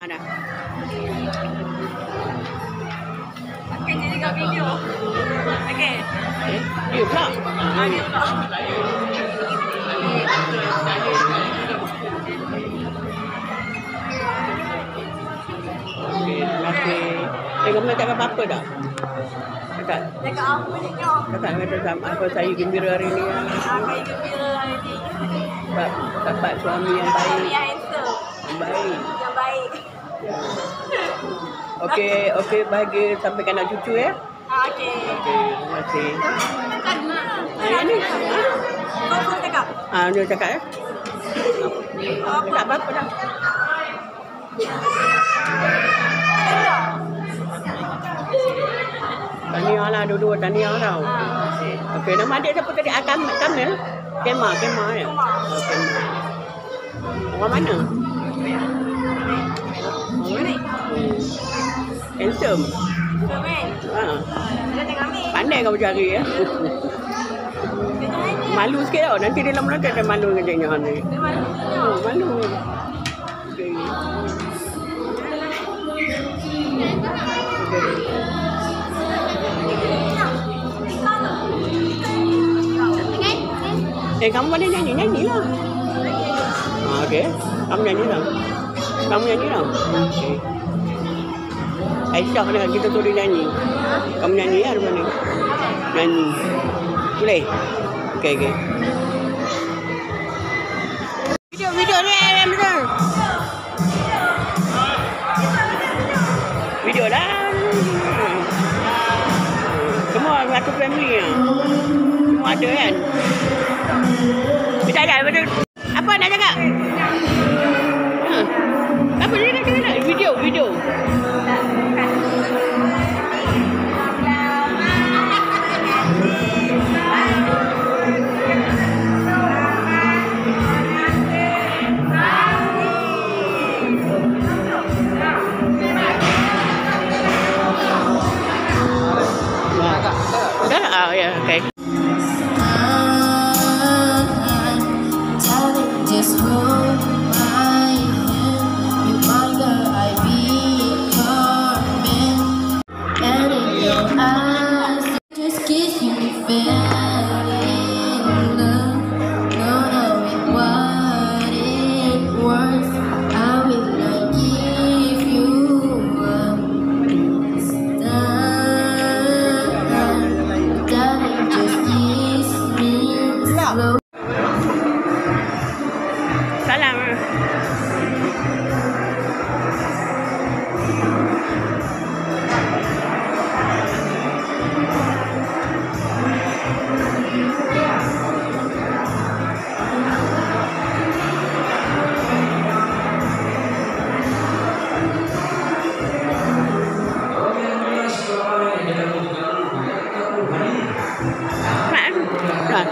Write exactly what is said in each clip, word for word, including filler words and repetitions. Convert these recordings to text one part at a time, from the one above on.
Ada. Okey, jadi kat video. Okey. Eh, dia pula. Ah, dia pula. Okey, terima kasih. Eh, kamu nak cakap apa dah? Cakap. Cakap apa ni kau? Cakap kata sama apa saya gembira hari ni. Ah, saya gembira hari ni. Sebab dapat suami yang baik. Suami yang handsome. Yang baik. Yang baik. Okey, okey, bagi sampaikan anak cucu ya. Ah, okey. Okey, terima kasih. Cakap dulu. Ah, yang ni. Kau kau cakap. Ah, dia cakap ya. Apa? Tak apa-apa dah. Tahniah lah, dua-dua tahniah tau. Okey, nama adik siapa tadi? Ah, Kam Kamil? Kema, Kema ya? Oh, Kema. Orang mana? Ini. Handsome. Komen. Ha. Dia tengah ambil. Pandai kau cari ya. Malu sikit tau. Nanti dia lama-lama tak ada malu dengan cakap ni. Dia malu. Oh, malu. Okey. Okey. Eh, kamu boleh nyanyi? Nyanyilah. Ah, okey. Kamu nyanyi lah. Kamu nyanyi lah. Okey. Aisyah dengan kita suruh nyanyi. Kamu nyanyi ya, rumah ni? Nyanyi. Boleh? Okey, okey. Video, video ni, betul. Video lah. Semua satu family ya. Semua ada kan? Kita ada betul. Apa nak cakap? Ha. Apa dia nak cakap? Video, video. Dah? Ah, ya, okey. Just hold my hand, reminder I be your man. And in your eyes, just kiss you, fell in love. No knowing what it was, I will not give you up. Darling, just kiss me slow. Salam. Mak.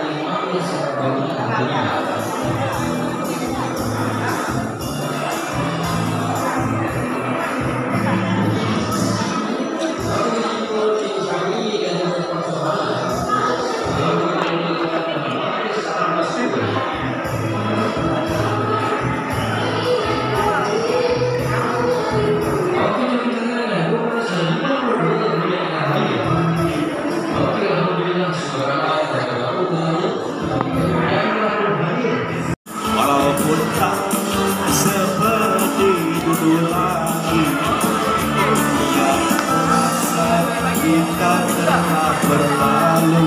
Walaupun tak seperti dulu lagi, yang rasa kita telah berlalu,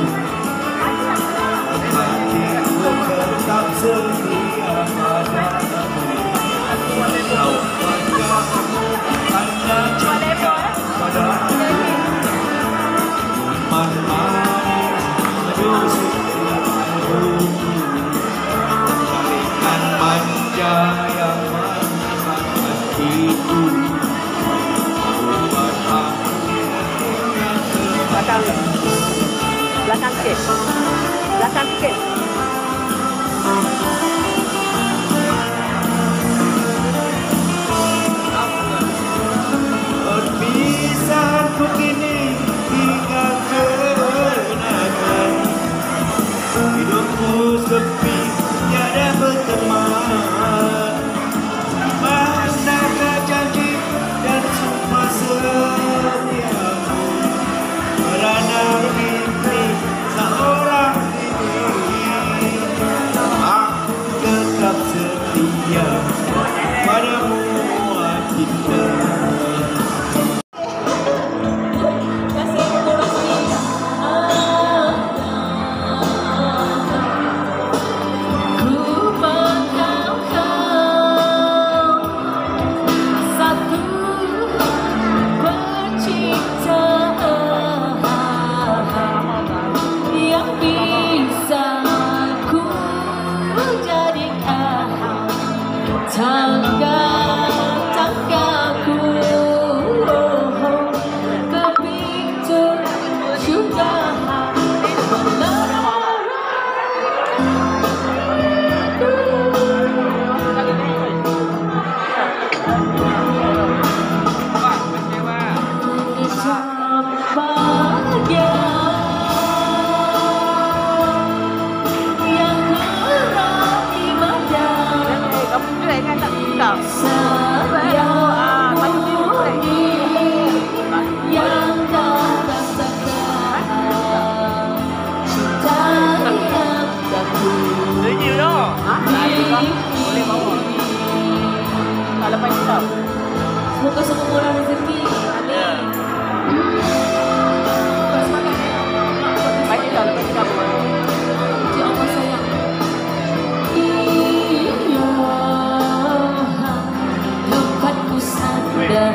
hatiku tetap setia padamu. Kau wajahmu tanda cinta padaku, manis manis setia manja yang menekan hatiku, buat aku yang Belakang. Belakang sikit. Belakang sikit. berpisah begini hingga kenangan, hidupku sepi tiada berteman. Manakah janji kita. Kasih chorus ni. Ku berkau kau satu penciptaan yang bisa ku jadikan tangga-tanggaku ke pintu surga. Bahagia yang kurang ibadah Kamu juga kan tak tahu. sayang murni yang kau rasakan cinta yang dahulu. Ini loh. Boleh bawa. Kalau pagi tahu. Semoga semua murah rezeki. Amin. Pagi tahu lepas kita buat. Ya Allah sayang. Iya, tempatku sadar.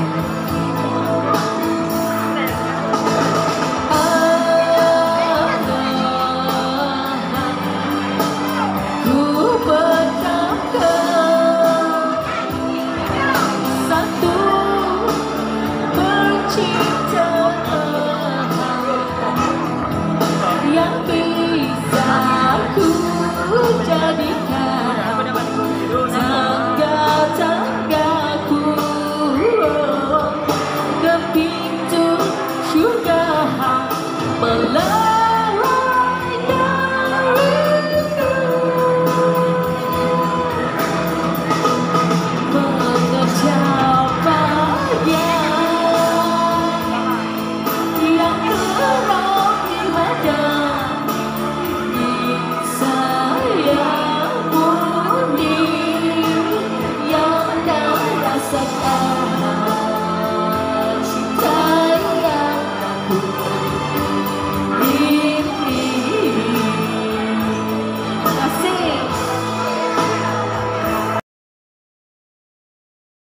Ku bertanggung satu penciptaan yang bisa ku jadikan tangga-tanggaku ke pintu surga melalui dariku mengecapai yang kurang ibadah sayang murni yang kau rasakan